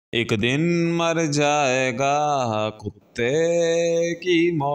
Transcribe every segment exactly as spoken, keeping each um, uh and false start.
एक दिन मर जाएगा कुत्ते की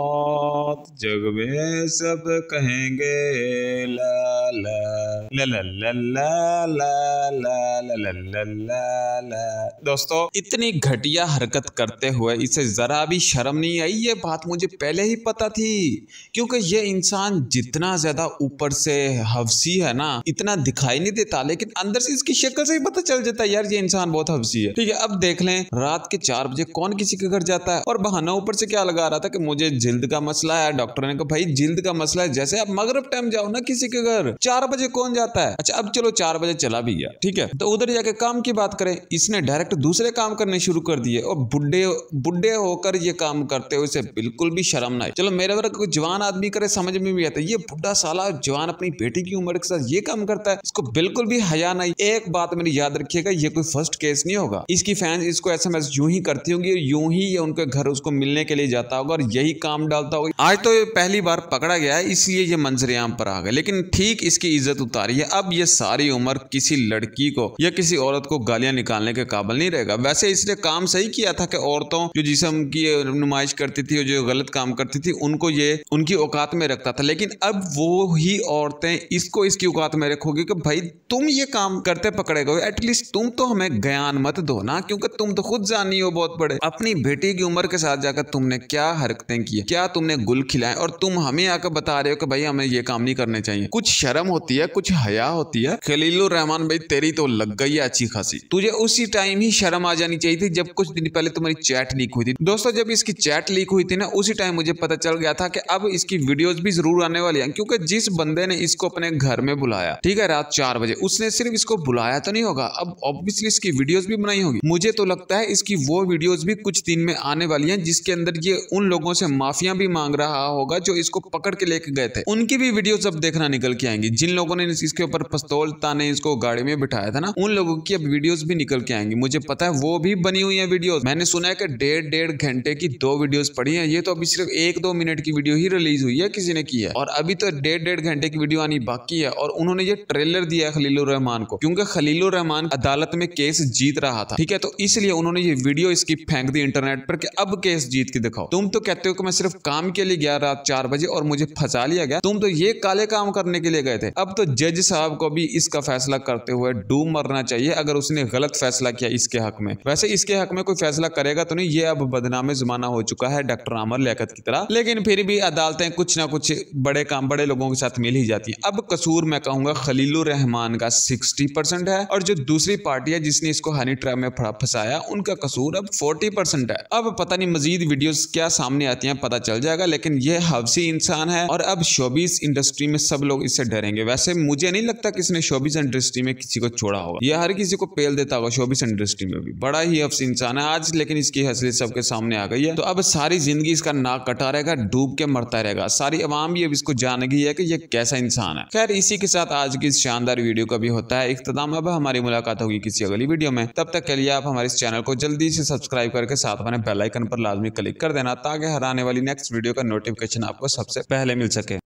मौत, जग में सब कहेंगे ला ला ला ला ला ला ला ला ला ला ला ला। दोस्तों, इतनी घटिया हरकत करते हुए इसे जरा भी शर्म नहीं आई। ये बात मुझे पहले ही पता थी, क्योंकि ये इंसान जितना ज्यादा ऊपर से हवसी है ना, इतना दिखाई नहीं देता, लेकिन अंदर से इसकी शक्ल से ही पता चल जाता है यार ये इंसान बहुत हवसी है। ठीक है, अब देख लें, रात के चार बजे कौन किसी के घर जाता है और बहाना ऊपर से क्या लगा रहा था कि मुझे जिल्द का मसला है। डॉक्टर ने कहा भाई जिल्द का मसला है, जैसे आप मगरिब टाइम जाओ ना किसी के घर, चार बजे कौन जाता है। अच्छा, अब चलो चार बजे चला भी गया, ठीक है, तो उधर जाके काम की बात करें, इसने डायरेक्ट दूसरे काम करने शुरू कर दिए और बुढ़े बुढ़े होकर ये काम करते हुए इसे बिल्कुल भी शर्म ना आई। चलो मेरे वर्ग कोई जवान आदमी करे समझ में भी आता है, ये बुढ़ा साला जवान अपनी बेटी की उम्र के साथ ये काम करता है, इसको बिल्कुल भी हया नहीं। एक बात मेरी याद रखिएगा, ये कोई फर्स्ट केस नहीं होगा। इसकी फैंस इसको एसएमएस यूं ही करती होंगी, यूं ही ये उनके घर उसको मिलने के लिए जाता होगा और यही काम डालता होगा। आज तो ये पहली बार पकड़ा गया है, इसलिए ये मंजरेआम पर आ गए, लेकिन ठीक इसकी इज्जत उतारी है। अब ये सारी उम्र किसी लड़की को या किसी औरत को गालियां निकालने के काबिल नहीं रहेगा। वैसे इसने काम सही किया था कि औरतों जो जिस्म की नुमाइश करती थी और जो गलत काम करती थी उनको ये उनकी औकात में रखता था, लेकिन अब वो ही औरतें इसको इसकी औकात में रखोगी कि भाई तुम ये काम करते पकड़े गए, एटलीस्ट तुम तो हमें ज्ञान मत दो ना, क्योंकि तुम तो खुद जानी हो बहुत बड़े। अपनी बेटी की उम्र के साथ जाकर तुमने क्या हरकतें की, क्या तुमने गुल खिलाए और तुम हमें आकर बता रहे हो कि भाई हमें ये काम नहीं करने चाहिए। कुछ शर्म होती है, कुछ हया होती है। खलीलुर रहमान भाई तेरी तो लग गई है अच्छी खासी, तुझे उसी टाइम ही शर्म आ जानी चाहिए थी जब कुछ दिन पहले तुम्हारी चैट लीक हुई थी। दोस्तों, जब इसकी चैट लीक हुई थी ना, उसी टाइम मुझे पता चल गया था कि अब इसकी वीडियोस भी जरूर आने वाली हैं, क्योंकि जिस बंदे ने इसको अपने घर में बुलाया, ठीक है, रात चार बजे, उसने सिर्फ इसको बुलाया तो नहीं होगा, अब ऑब्वियसली इसकी वीडियोस भी बनाई होगी। मुझे तो लगता है इसकी वो वीडियोस भी कुछ दिन में आने वाली हैं जिसके अंदर ये उन लोगों से माफिया भी मांग रहा होगा जो इसको पकड़ के लेके गए थे, उनकी भी वीडियोस अब देखना निकल के आएंगी। जिन लोगों ने इसके ऊपर पिस्तौल ताने इसको गाड़ी में बिठाया था ना, उन लोगों की अब वीडियोस भी निकल के आएंगी। मुझे पता है वो भी बनी हुई है वीडियोस। मैंने सुना है कि डेढ़ डेढ़ घंटे की दो वीडियोस पड़ी हैं। ये तो अभी सिर्फ एक दो मिनट की वीडियो ही रिलीज हुई है, किसी ने की है, और अभी तो डेढ़ डेढ़ घंटे की वीडियो आनी बाकी है। और उन्होंने ये ट्रेलर दिया है खलीलुर रहमान को, क्योंकि खलीलुर रहमान अदालत में केस जीत रहा था, ठीक है, तो इसलिए उन्होंने ये वीडियो इसकी फेंक दी इंटरनेट पर कि अब केस जीत के दिखाओ। तुम तो कहते हो कि मैं सिर्फ काम के लिए गया रात चार बजे और मुझे फंसा लिया गया, तुम तो ये काले काम करने के लिए गए थे। अब तो जज साहब को भी इसका फैसला करते हुए डूब मरना चाहिए अगर उसने गलत फैसला किया इसके हक में। वैसे इसके हक में कोई फैसला करेगा तो नहीं, ये अब बदनामे जमाना हो चुका है डॉक्टर आमर लियाकत की तरह, लेकिन फिर भी अदालतें कुछ ना कुछ बड़े काम बड़े लोगों के साथ मिल ही जाती है। अब कसूर मैं कहूंगा खलीलुर रहमान का सिक्सटी परसेंट है और जो दूसरी पार्टी है जिसने इसको हनी ट्रैप में फंसाया उनका कसूर अब फोर्टी परसेंट है। अब पता नहीं मजीद वीडियोस क्या सामने आती हैं, पता चल जाएगा, लेकिन यह हवसी इंसान है और अब शोबिस इंडस्ट्री में सब लोग इससे डरेंगे। वैसे मुझे नहीं लगता कि इसने शोबिस इंडस्ट्री में किसी को छोड़ा होगा, यह हर किसी को पेल देता होगा। शोबिस इंडस्ट्री में भी बड़ा ही हवसी इंसान है आज, लेकिन इसकी हैसियत सबके सामने आ गई है, तो अब सारी जिंदगी इसका नाक कटा रहेगा, डूब के मरता रहेगा। सारी अवाम भी अब इसको जान गई है कि यह कैसा इंसान है। खैर, इसी के साथ आज की इस शानदार वीडियो का भी होता है इख्तिताम। अब हमारी मुलाकात होगी किसी अगली वीडियो में, तब तक के लिए आप हमारे इस चैनल को जल्दी से सब्सक्राइब करके साथ में बेल आइकन पर लाजमी क्लिक कर देना, ताकि हर आने वाली नेक्स्ट वीडियो का नोटिफिकेशन आपको सबसे पहले मिल सके।